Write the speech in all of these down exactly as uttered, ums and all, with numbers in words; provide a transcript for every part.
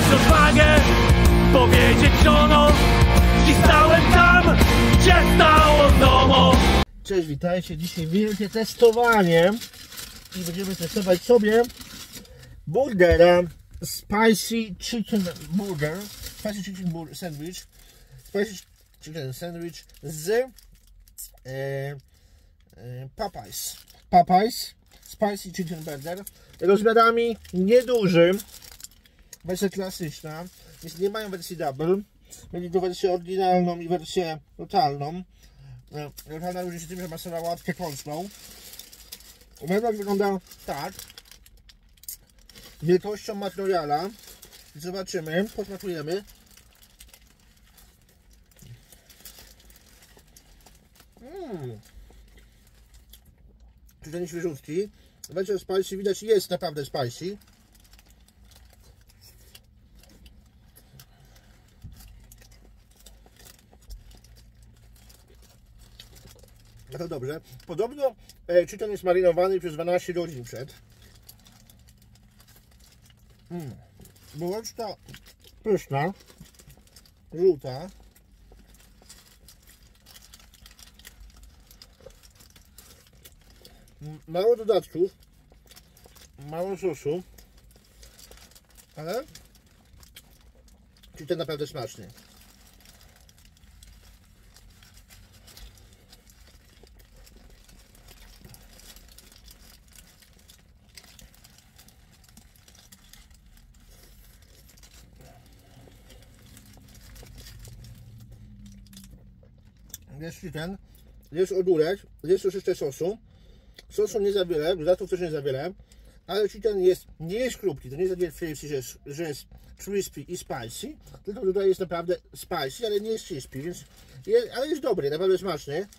odwagę powiedzieć żonom, dziś stałem tam, gdzie stało domu. Cześć, witajcie. Dzisiaj wielkie testowanie i będziemy testować sobie burgera Spicy Chicken Burger, Spicy Chicken Burger Sandwich, Spicy Chicken Sandwich z e, e, Popeyes. Popeyes Spicy Chicken Burger. Rozmiarami nieduży, wersja klasyczna, więc nie mają wersji double. Będzie tu wersję oryginalną i wersję totalną. Totalna różni się tym, że ma sobie łatkę kąsną. Według wygląda tak. Wielkością materiala. Zobaczymy, posmakujemy. Mmm. Czy ten świeżutki. Wersja spicy, widać, jest naprawdę spicy. No dobrze. Podobno e, chicken jest marynowany przez dwanaście godzin przed. Mm. Bułeczka pyszna, żółta. Mało dodatków, mało sosu, ale chicken naprawdę smaczny. Jest chicken, jest ogórek, jest już jeszcze sosu. Sosu nie za wiele, dodatków też nie za wiele, ale chicken jest, nie jest chrupki, to nie jest takie że jest, że jest crispy i spicy, tylko tutaj jest naprawdę spicy, ale nie jest crispy, więc jest, ale jest dobry, naprawdę smaczny.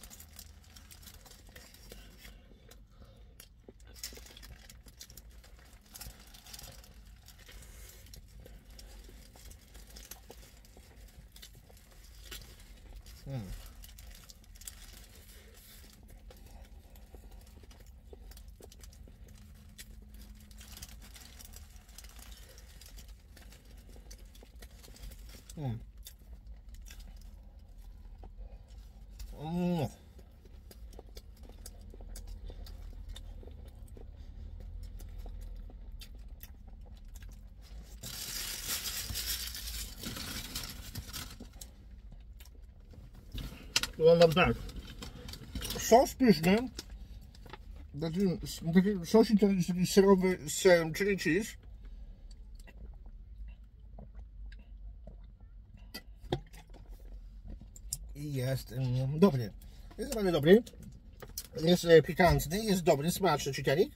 Hmm. Mm. Mm. Wygląda tak. Sos pyszny, taki, taki sosik taki serowy z serem chili cheese. I jest um, dobry. Jest naprawdę dobry. Jest e, pikantny, jest dobry, smaczny chickenik.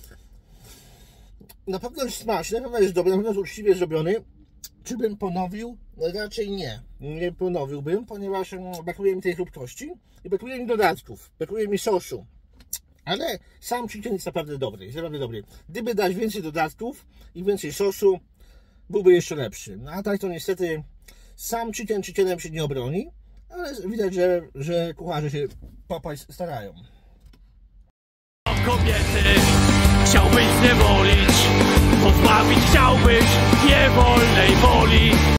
Na pewno jest smaczny, na pewno jest dobry, na pewno jest uczciwie zrobiony. Czy bym ponowił? Raczej nie. Nie ponowiłbym, ponieważ um, brakuje mi tej chrupkości i brakuje mi dodatków, brakuje mi sosu. Ale sam chicken jest naprawdę dobry, jest naprawdę dobry. Gdyby dać więcej dodatków i więcej sosu, byłby jeszcze lepszy. No a tak to niestety sam chicken chickenem się nie obroni. Ale widać, że, że kucharze się Popeyes starają. Kobiety chciałbyś zniewolić, pozbawić chciałbyś niewolnej woli.